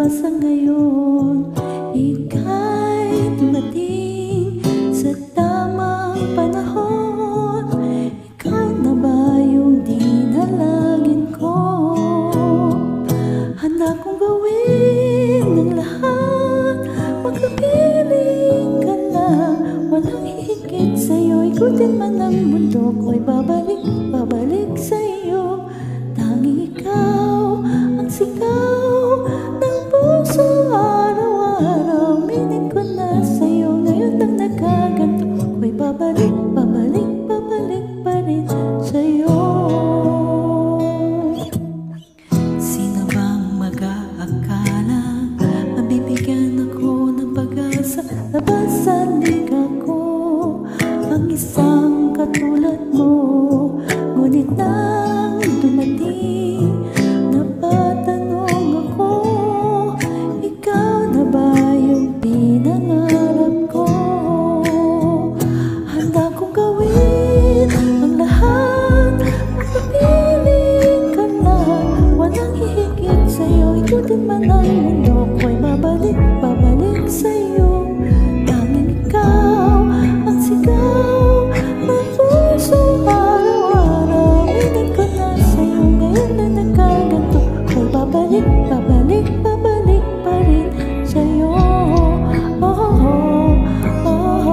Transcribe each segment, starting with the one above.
sa ngayon. Ika'y dumating sa tamang panahon. Ikaw na ba yung dinalangin ko? Handa kong gawin ng lahat, magkapiling ka lang. Walang hihigit sa'yo, ikutin man ang mundo ko'y babalik sa'yo. Tanging ikaw ang sigaw ng puso araw-araw. Minit ko na sa'yo, ngayon lang nagkaganto ko'y babalik pa rin sa'yo. Sino bang mag-aakala mabibigyan ako ng pag-asa? Labasan liga ko ang isang katulad mo. Ngunit nang dumating, napatanong ako, ikaw na ba yung pinangarap ko? Handa kong gawin ang lahat, magpapiling ka lang. Walang hihigit sa'yo, ikutin man ang mundo ko'y babalik sa'yo. Tanging ikaw ang sigaw ng puso araw-araw. Minit ko na sa'yo, ngayon na nagkaganto ko'y babalik pa rin sa'yo. Oh, oh, oh, oh,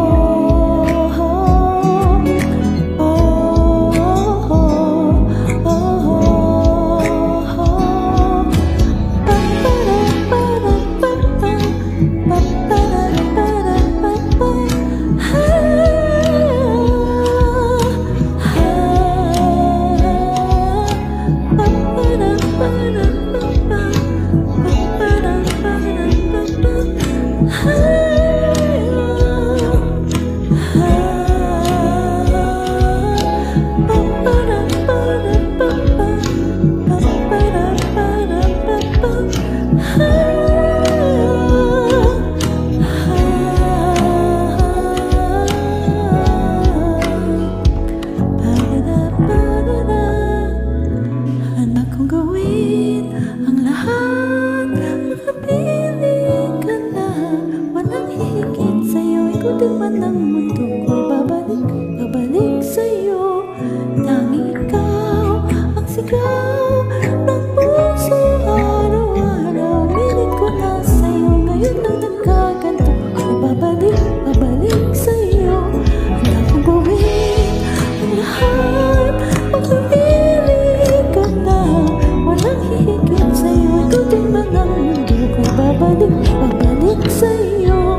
ikutin man ang mundo ko'y babalik sa'yo. Tanging ikaw ang sigaw ng puso araw-araw. Minit ko na sa'yo, ngayon lang nagkaganto ko'y babalik sa'yo. Handa kong gawin ang lahat, magpapiling ka na. Walang hihigit sa'yo, ikutin man ang mundo ko'y babalik sa'yo.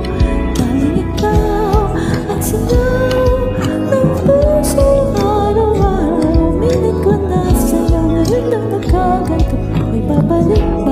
Ng puso araw-araw, minit ko na sa'yo, ngayon lang nagkaganto ko'y babalik